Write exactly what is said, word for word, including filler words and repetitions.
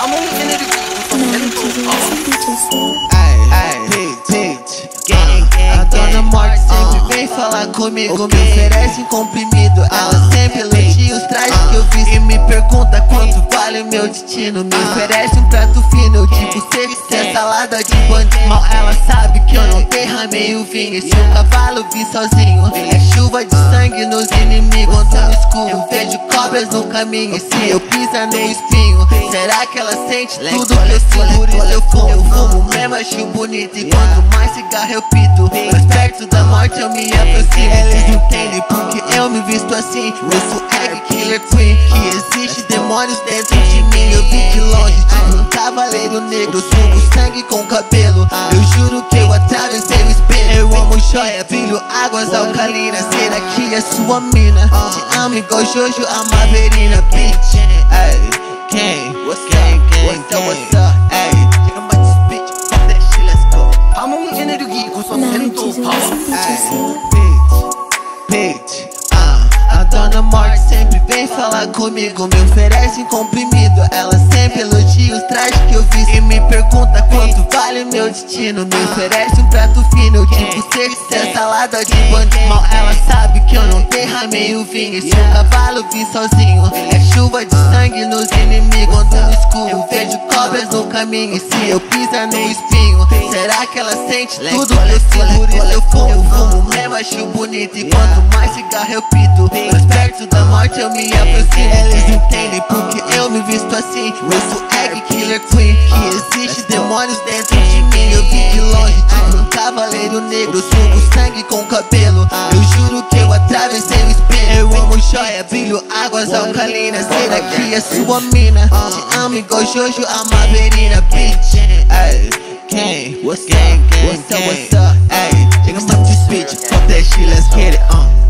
I'm only in it A dona morte sempre vem falar comigo, me oferece um comprimido. Ela sempre elogia os trajes que eu fiz e me pergunta quanto vale o meu destino. Me oferece um prato fino, eu digo sempre ser salada de bandido. Mal ela sabe que eu não derramei o vinho. Esse o cavalo vi sozinho, é chuva de sangue nos inimigos. Quando no escuro eu vejo cobras no caminho, e se eu pisar no espinho, será que ela sente tudo que eu sinto? Por isso eu fumo, eu fumo mesmo, acho bonito. E quanto mais cigarro eu pito, mais perto da morte eu me aproximo. Eles entendem porque eu me visto assim. Eu sou egg killer queen, que existe demônios dentro de mim. Eu vim de longe, tipo um cavaleiro negro. Subo sangue com cabelo, eu juro que eu atravessei o espelho. Eu amo joia, brilho, águas alcalinas. Será que é sua mina? Te amo igual Jojo, a Maverina, bitch. Ay, gang, what's up, what's up, what's up? Ay, chega mais this bitch, fuck that shit, let's go. I'm only in it again, cause I'm in it too. Bitch, bitch, ah, a dona morte sempre vem falar comigo, me oferece um comprimido. Ela sempre elogia os trajes que eu fiz e me pergunta quanto vale o meu destino. Me oferece um prato fino, eu digo sempre ser salada de bandido. Mal ela sabe que eu não derramei o vinho. Esse o cavalo vi sozinho, é chuva de sangue nos inimigos. Quando no escuro eu vejo cobras no caminho, e se eu pisar no espinho, será que ela sente tudo que eu sinto? Por isso eu fumo, eu fumo mesmo, acho bonito. E quanto mais cigarro eu pito, mais perto da morte eu me aproximo. Eles entendem porque eu me visto assim. Eu sou egg killer queen, que existe demônios dentro de mim. Eu vim de longe, tipo um cavaleiro negro. Subo sangue com cabelo, eu juro que eu atravessei o espelho. Eu amo joia, brilho, águas alcalinas. Será que é sua mina? Te amo igual Jojo, a Maverina, bitch. Ay, gang, what's up, what's up, what's up? Ay, chega mais this bitch, fuck that shit, let's get it on.